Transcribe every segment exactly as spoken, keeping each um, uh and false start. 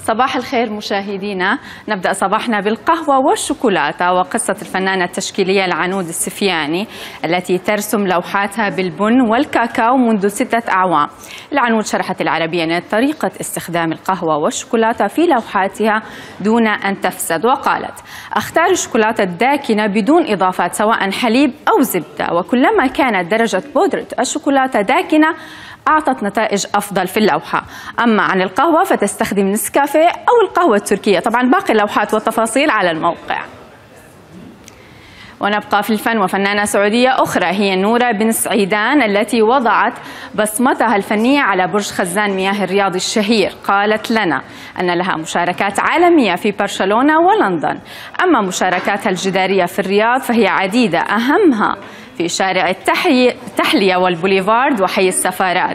صباح الخير مشاهدينا، نبدأ صباحنا بالقهوة والشوكولاتة وقصة الفنانة التشكيلية العنود السفياني التي ترسم لوحاتها بالبن والكاكاو منذ ستة أعوام. العنود شرحت العربية طريقة استخدام القهوة والشوكولاتة في لوحاتها دون أن تفسد، وقالت: أختار الشوكولاتة الداكنة بدون إضافات سواء حليب أو زبدة، وكلما كانت درجة بودرة الشوكولاتة داكنة أعطت نتائج أفضل في اللوحة. أما عن القهوة فتستخدم نسكافيه أو القهوة التركية. طبعا باقي اللوحات والتفاصيل على الموقع. ونبقى في الفن، وفنانة سعودية أخرى هي نورة بن سعيدان التي وضعت بصمتها الفنية على برج خزان مياه الرياض الشهير. قالت لنا أن لها مشاركات عالمية في برشلونة ولندن، أما مشاركاتها الجدارية في الرياض فهي عديدة، أهمها في شارع التحلية والبوليفارد وحي السفارات.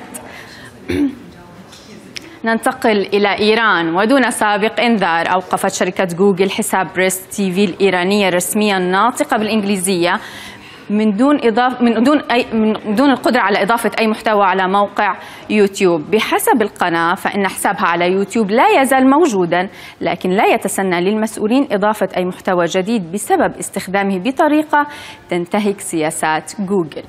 ننتقل إلى إيران، ودون سابق إنذار أوقفت شركة جوجل حساب بريست تي في الإيرانية الرسمية الناطقة بالإنجليزية من دون إضافة من دون أي من دون القدرة على إضافة أي محتوى على موقع يوتيوب. بحسب القناة فإن حسابها على يوتيوب لا يزال موجودا، لكن لا يتسنى للمسؤولين إضافة أي محتوى جديد بسبب استخدامه بطريقة تنتهك سياسات جوجل.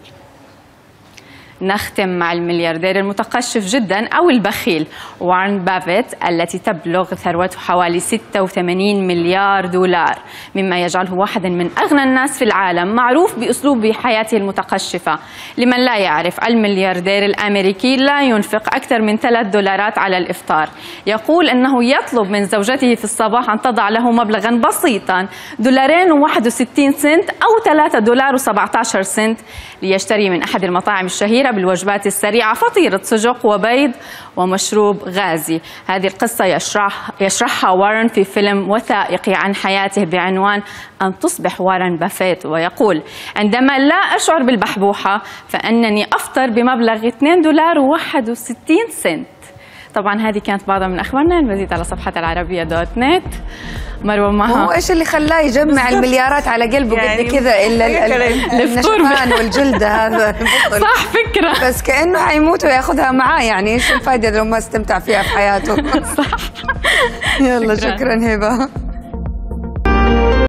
نختم مع الملياردير المتقشف جدا أو البخيل وارن بافيت التي تبلغ ثروته حوالي ستة وثمانين مليار دولار، مما يجعله واحدا من أغنى الناس في العالم، معروف بأسلوب حياته المتقشفة. لمن لا يعرف، الملياردير الأمريكي لا ينفق أكثر من ثلاث دولارات على الإفطار. يقول أنه يطلب من زوجته في الصباح أن تضع له مبلغا بسيطا، دولارين وواحد وستين سنت أو ثلاثة دولار وسبعة عشر سنت، ليشتري من أحد المطاعم الشهيرة بالوجبات السريعة فطيرة سجق وبيض ومشروب غازي. هذه القصة يشرح يشرحها وارن في فيلم وثائقي عن حياته بعنوان أن تصبح وارن بافيت، ويقول: عندما لا أشعر بالبحبوحة فأنني أفطر بمبلغ اثنين دولار وواحد وستين سنت. طبعا هذه كانت بعض من أخبارنا، المزيد على صفحة العربية دوت نت. مروة معها. هو ايش اللي خلاه يجمع المليارات على قلبه يعني قد كذا الا النشفان والجلده هذا؟ صح، فكرة، بس كأنه حيموت وياخذها معاه، يعني ايش الفائدة لو ما استمتع فيها في حياته؟ صح. يلا شكرا هبة.